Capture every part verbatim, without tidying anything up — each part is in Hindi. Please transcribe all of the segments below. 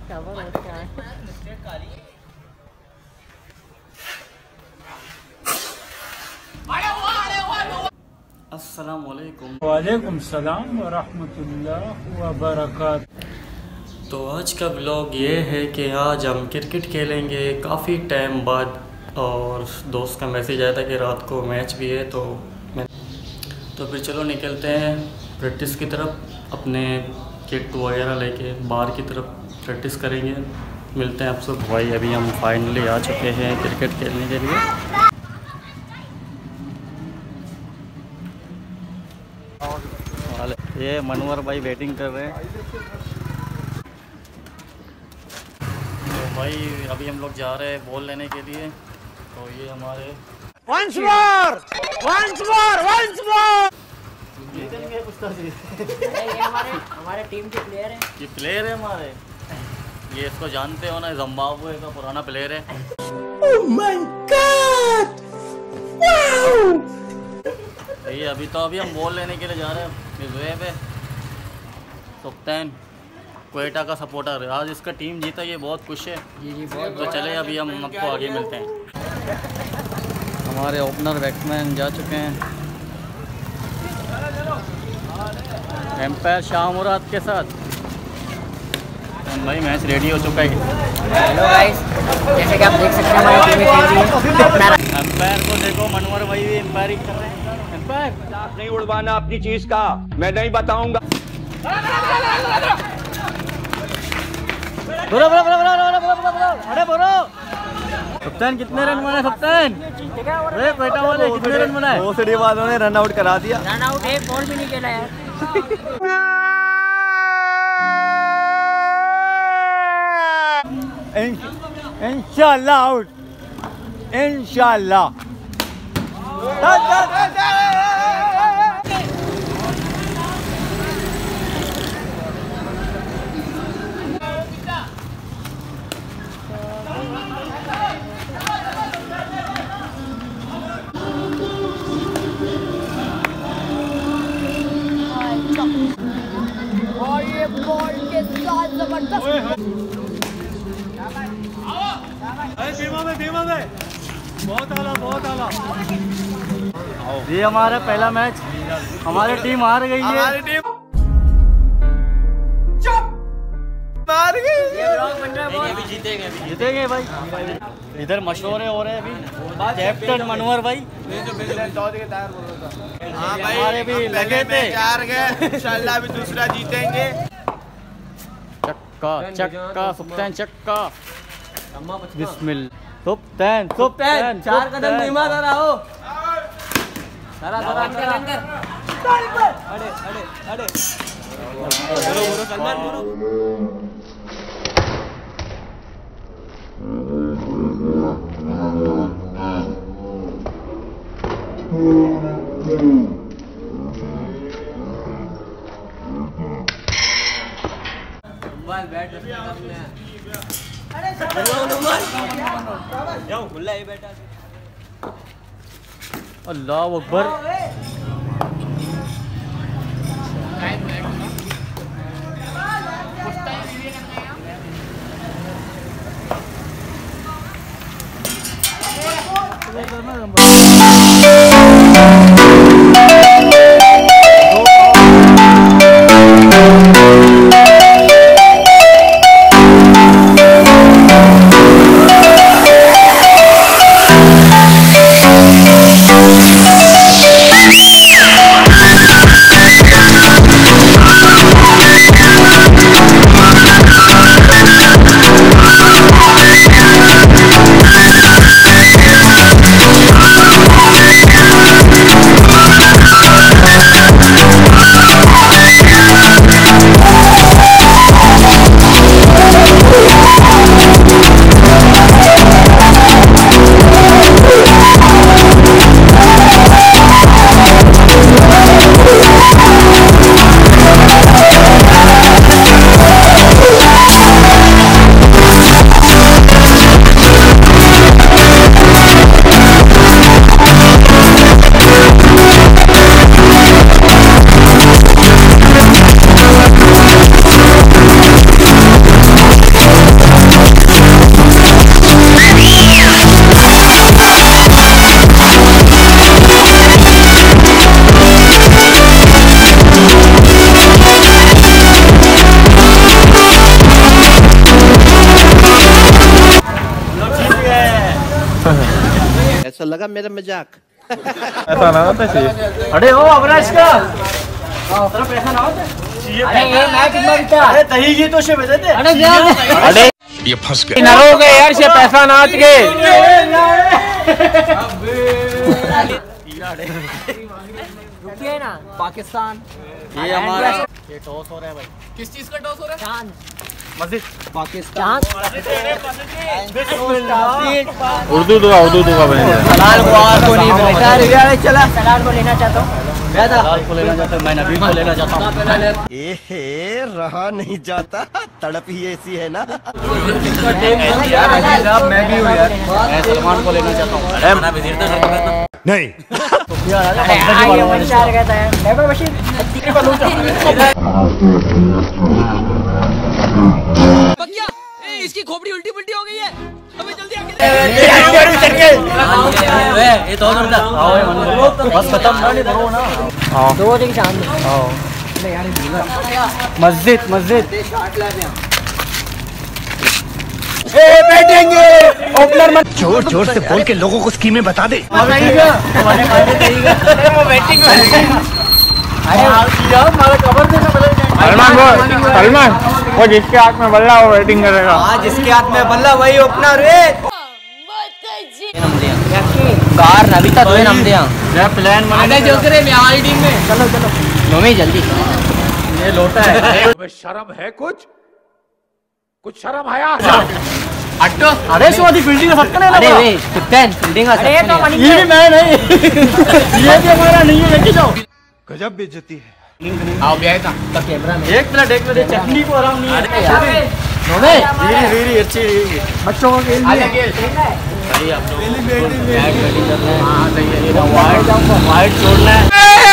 अस्सलामुअलैकुम। वालेकुम सलाम व रहमतुल्लाह व बरकात। तो आज का व्लॉग ये है कि आज हम क्रिकेट खेलेंगे काफ़ी टाइम बाद, और दोस्त का मैसेज आया था कि रात को मैच भी है, तो मैं तो फिर चलो निकलते हैं प्रैक्टिस की तरफ। अपने किट वगैरह लेके बाहर की तरफ प्रैक्टिस करेंगे। मिलते हैं आप सब। भाई अभी हम फाइनली आ चुके हैं क्रिकेट खेलने के लिए। ये मनवर भाई बैटिंग कर रहे हैं। तो भाई अभी हम लोग जा रहे हैं बॉल लेने के लिए। तो ये हमारे once more, once more, once more। जीतेंगे उस्ताद जी। ये हमारे हमारे टीम के प्लेयर हैं। ये प्लेयर है हमारे। ये इसको जानते हो ना, जिम्बाब्वे का पुराना प्लेयर है। Oh my God! Wow! ये अभी तो अभी हम बॉल लेने के लिए जा रहे हैं। जुएब है, सुल्तान क्वेटा का सपोर्टर है। आज इसका टीम जीता, ये बहुत खुश है। जी जी बहुत। तो चले अभी हम आपको आगे मिलते हैं। हमारे ओपनर बैट्समैन जा चुके हैं। एम्पायर शाह मुराद के साथ भाई मैच रेडी हो चुका है। हेलो गाइस, जैसे कि आप देख सकते हैं हमारी टीम खेल रही है। एम्पायर को देखो, मनवर भाई भी एम्पायरिंग कर रहे हैं। एम्पायर नहीं उड़वाना अपनी चीज का, मैं नहीं बताऊंगा। बोलो बोलो बोलो बोलो बोलो बोलो अरे बोलो। कप्तान कितने रन बनाए? कप्तान अरे बेटा वाले कितने रन बनाए? दो सीढ़ी वालों ने रन आउट करा दिया। रन आउट एक बॉल भी नहीं खेला यार। इंशाल्लाह आउट, इंशाल्लाह। और ये बॉल के साथ जबरदस्त। धीमा में धीमा में बहुत आला बहुत आला। ये हमारा पहला मैच, हमारी टीम हार गई है। हमारी टीम हार गई। जीतेंगे जीतेंगे भाई। इधर मशवरे हो रहे हैं अभी। कैप्टन मनवर भाई हाँ भाई, हमारे भी लगे थे। हार गए, इंशाल्लाह भी दूसरा जीतेंगे। चक्का चक्का सुल्तान चक्का। बिस्मिल्लाह सुल्तान सुल्तान चार कदम धीमा करा हो। सारा सारा अंदर। अरे अरे अरे बोलो बोलो सलमान बोलो। बैट खुला ही बैठा। अल्लाह अकबर। लगा मेरा मजाक? ऐसा ना होता चाहिए। अरे ओ अविनाश का तरफ ऐसा ना होता चाहिए। अरे ये मैं कितना बिता? अरे दही घी तो शेव देते। अरे अरे ये फंस गए। न हो गए यार, से पैसा नाच गए। रुकिए ना। पाकिस्तान ये हमारा ये टॉस हो रहा है भाई। किस चीज का टॉस हो रहा है? चांद मस्जिद पाकिस्तान। उर्दू दुआ उर्दू दुआ बनेगा। सलाल को नहीं चला सलाल को लेना चाहता हूँ। सलाल को लेना चाहता हूँ, मैं नबी को लेना चाहता हूँ। ए रहा नहीं जाता, तड़प ही ऐसी है ना। मैं भी हूँ यार, मैं सलमान को लेना चाहता हूँ। नहीं इसकी खोपड़ी उल्टी पुल्टी हो गई है, हमें जल्दी आके ये तो बस खत्म दो दिन शाम में मस्जिद मस्जिद ओपनर मत जोर जोर से बोल के लोगों को स्कीमें बता दे। सलमान वो सलमान वो जिसके हाथ में बल्ला वो बैटिंग करेगा। हाँ जिसके हाथ में बल्ला वही ओपनर है। कार नबीता दो नाम दिया। प्लान आगे जो करे मैं हमारी टीम में। चलो चलो नोमी जल्दी। ये लोटा है। शर्म है कुछ कुछ शर्म आया। हटो। अरे स्वादी फील्डिंग का सबका नहीं अरे लगा। वे कैप्टन फील्डिंग अरे तो मनी ये भी मैं नहीं। ये भी हमारा नहीं है, लेके जाओ। गजब बेइज्जती है। आओ भी आया था तो कैमरा में एक मिनट एक मिनट चटनी को आराम नहीं अरे है। यार नोमे वीरी वीरी अच्छी वीरी बच्चों को खेल आजा खेल। भाई आप लोग बैट बैटिंग कर रहे हैं। हां सही है। ये वाइड वाइड छोड़ना है।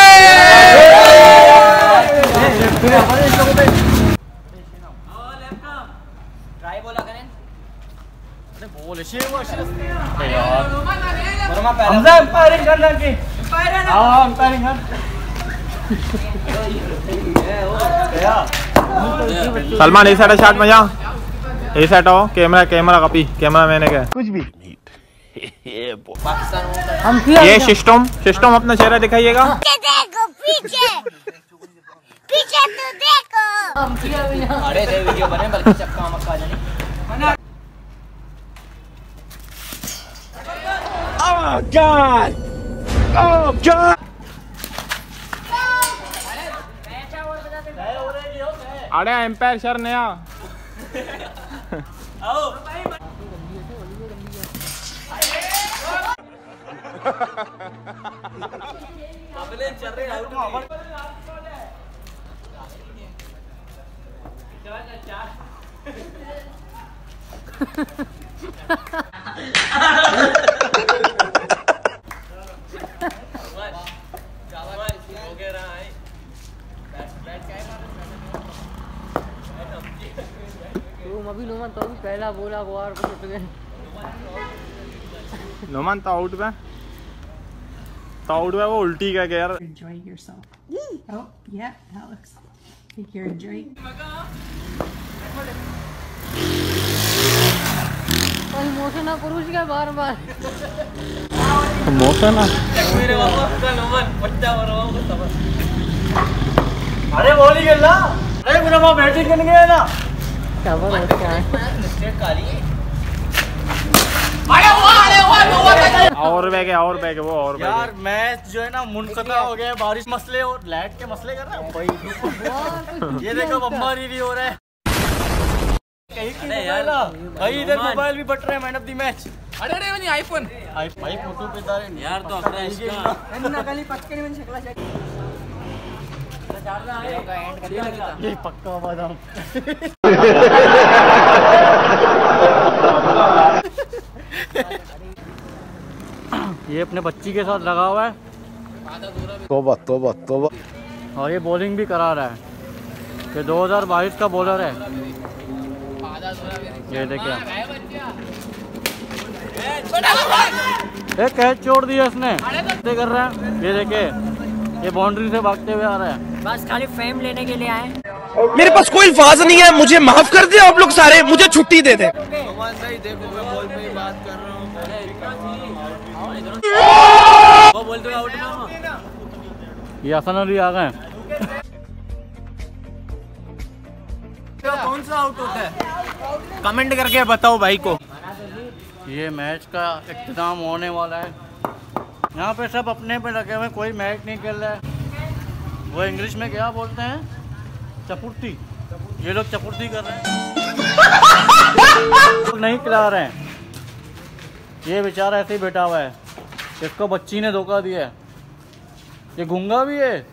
ट्राई बोला करें। अरे बोल शेर वो शेर यार हमजा एम्पायरिंग करना की एम्पायर है ना। हां एम्पायरिंग कर। सलमान ए साइड शॉट में जा। ए साइड आओ। कैमरा कैमरा कॉपी कैमरा मैंने क्या कुछ भी हम ये सिस्टम सिस्टम अपना चेहरा दिखाइएगा। देखो पीछे पीछे तो देखो। हम किया भी ना। अरे दे वीडियो बने बल्कि चक्का मक्का जाने। Oh God! Oh God! अरे एम्पायर सर नया अभी नोमान तो अभी पहला बोला वो और कुछ उठ गए। नोमान तो आउट पे तो आउट पे वो उल्टी का क्या यार। Enjoy yourself. Oh, yeah, that looks like you're enjoying. मोशन ना पुरुष का बार बार मोशन ना मेरे बाबा का नोमान बच्चा हो रहा हूं सब। अरे बोल ही गया। अरे पूरा वहां बैटिंग करने गया ना। खबर है क्या स्टेट काली अरे वाह अरे वाह और बैग है और बैग है वो और बैग यार है। मैच जो है ना मुनक़ता हो गया है। बारिश मसले और लाइट के मसले कर रहा है भाई। ये देखो बम्बारी भी हो रहा है कहीं की मोबाइल भाई। इधर मोबाइल भी बट रहे हैं। Man of the match. अरे अरे नहीं आईफोन भाई फोटो पे दार यार तो अपना इसका नकली पटके में शकला चेक ये पक्का बादाम। ये अपने बच्ची के साथ लगा हुआ है। तोबा तोबा तोबा। और ये बॉलिंग भी करा रहा है। ये दो हज़ार बाईस का बॉलर है। ये देखिए एक कैच छोड़ दिया इसने। ये कर रहा है। ये देखिए ये बाउंड्री से भागते हुए आ रहा है। बस खाली फेम लेने के लिए आए। मेरे पास कोई अल्फाज नहीं है, मुझे माफ कर दे आप लोग सारे, मुझे छुट्टी दे दे। देखो मैं बॉल पे ही बात कर रहा हूँ। वो बोल दो आउट मामा। ये आसान अली आ गए। कौन सा आउट होता है कमेंट करके बताओ भाई को। ये मैच का इख्तिताम होने वाला है। यहाँ पे सब अपने पे लगे हुए, कोई मैच नहीं खेल रहा है। वो इंग्लिश में क्या बोलते हैं, चपुर्ती। ये लोग चपुर्ती कर रहे हैं, नहीं खिला रहे हैं। ये बेचारा ऐसे ही बैठा हुआ है, इसको बच्ची ने धोखा दिया है। ये गूंगा भी है।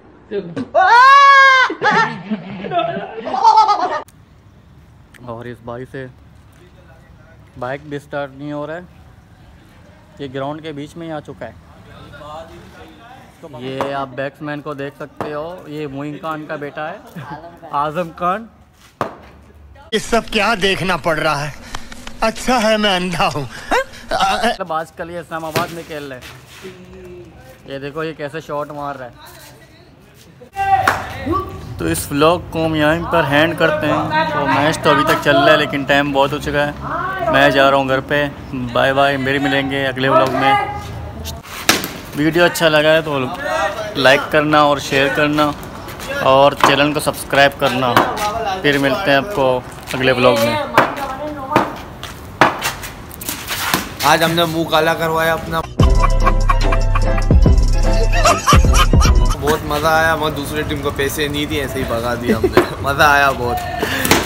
और इस भाई से बाइक भी स्टार्ट नहीं हो रहा है। ये ग्राउंड के बीच में ही आ चुका है। ये आप बैट्समैन को देख सकते हो, ये मोइन खान का बेटा है, आजम खान। ये सब क्या देखना पड़ रहा है? अच्छा है मैं अंधा हूँ। मतलब आजकल ये इस्लामाबाद में खेल रहे हैं। ये देखो ये कैसे शॉट मार रहा है। तो इस व्लॉग को हम यहीं पर हैंड करते हैं। तो मैच तो अभी तक चल रहा है, लेकिन टाइम बहुत हो चुका है। मैं जा रहा हूँ घर पे। बाय बाय, मेरे मिलेंगे अगले व्लॉग में। वीडियो अच्छा लगा है तो लाइक करना और शेयर करना और चैनल को सब्सक्राइब करना। फिर मिलते हैं आपको अगले व्लॉग में। आज हमने मुंह काला करवाया अपना। बहुत मज़ा आया। वहाँ दूसरे टीम को पैसे नहीं दिए, ऐसे ही भगा दिया हमने। मज़ा आया बहुत।